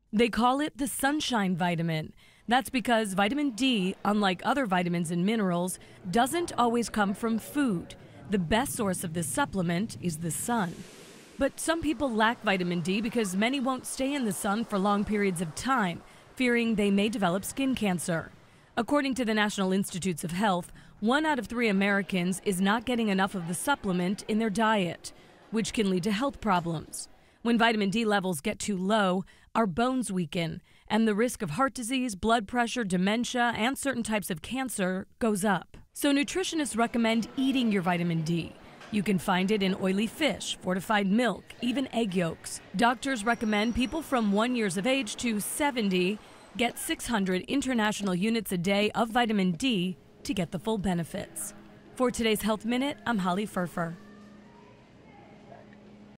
They call it the sunshine vitamin. That's because vitamin D, unlike other vitamins and minerals, doesn't always come from food. The best source of this supplement is the sun. But some people lack vitamin D because many won't stay in the sun for long periods of time, fearing they may develop skin cancer. According to the National Institutes of Health, 1 out of 3 Americans is not getting enough of the supplement in their diet, which can lead to health problems. When vitamin D levels get too low, our bones weaken, and the risk of heart disease, blood pressure, dementia, and certain types of cancer goes up. So nutritionists recommend eating your vitamin D. You can find it in oily fish, fortified milk, even egg yolks. Doctors recommend people from 1 year of age to 70 get 600 international units a day of vitamin D to get the full benefits. For today's Health Minute, I'm HOLLY-FIRFER.